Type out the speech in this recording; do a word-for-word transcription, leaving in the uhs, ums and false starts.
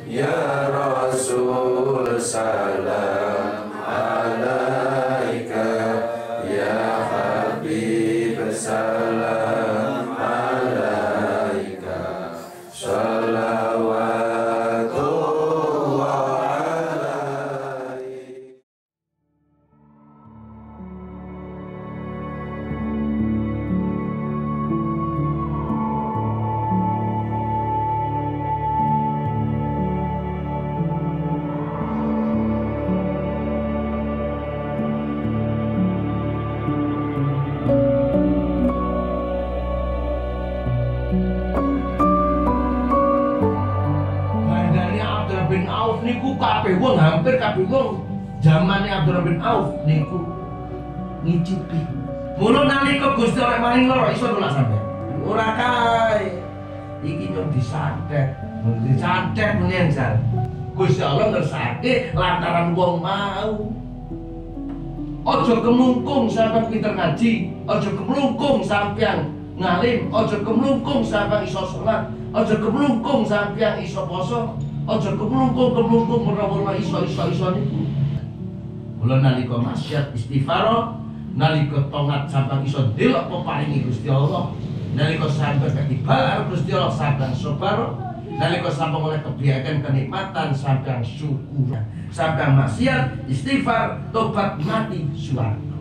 Ya Rasul salam alaika, ya Habib salam alaika, salawatullah alaika. Bin Auf niku kabeh wong, hampir kabeh wong zamane Abdurrahman bin Auf niku ngicipi. Mula nalika Gusti Allah maring lara iso nolak sampeyan. Ora kae. Iki nyong disantet, disantet menen jan. Gusti Allah ngersake lantaran wong mau. Aja kemlungkung sampeyan pinter ngaji, aja kemlungkung sampeyan ngalim, aja kemlungkung sampeyan iso salat, aja kemlungkung sampeyan iso poso. Aja kemlungkung-kemlungkung menawa iso-iso-iso niku. Mula nalika maksiat istighfar, nalika tongat sampeyan iso ndelok peparingi Gusti Allah, nalika sampeyan ketibalar Gusti Allah sampeyan sabar, nalika sampeyan oleh kebiakan kenikmatan sampeyan syukur, sampeyan maksiat istighfar tobat mati swarga.